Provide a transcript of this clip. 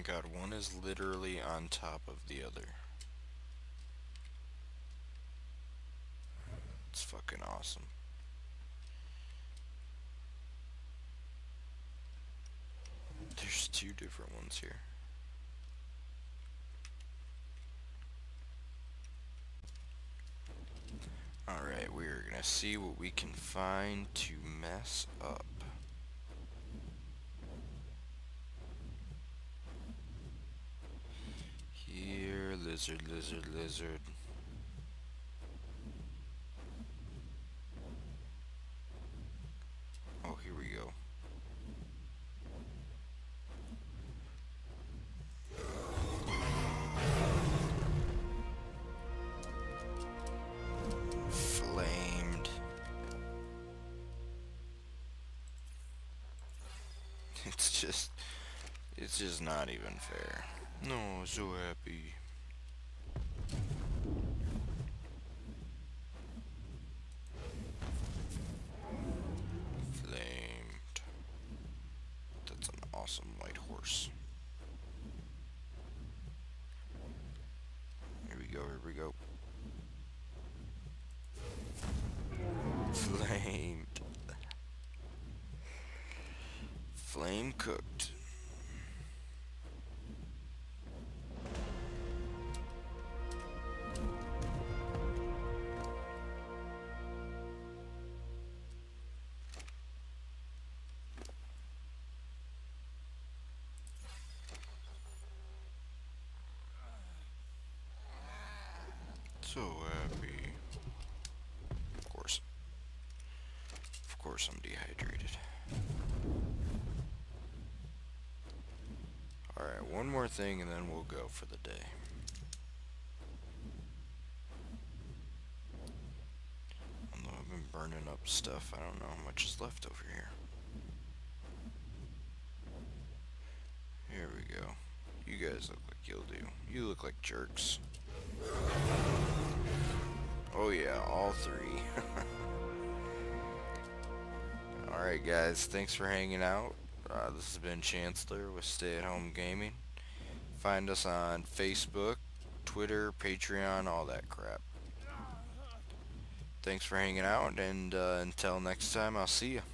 god, one is literally on top of the other. It's fucking awesome. There's two different ones here. Alright, we're gonna see what we can find to mess up. Here, lizard, lizard, lizard. Oh, here we go. Flamed. It's just not even fair. No, so happy. Flamed. That's an awesome white horse. Here we go, here we go. Flamed. Flame cooked. So happy. Of course. Of course I'm dehydrated. Alright, one more thing and then we'll go for the day. Although I've been burning up stuff, I don't know how much is left over here. Here we go. You guys look like you'll do. You look like jerks. Oh yeah, all three. Alright guys, thanks for hanging out. This has been Chancellor with Stay at Home Gaming. Find us on Facebook, Twitter, Patreon, all that crap. Thanks for hanging out, and until next time, I'll see you.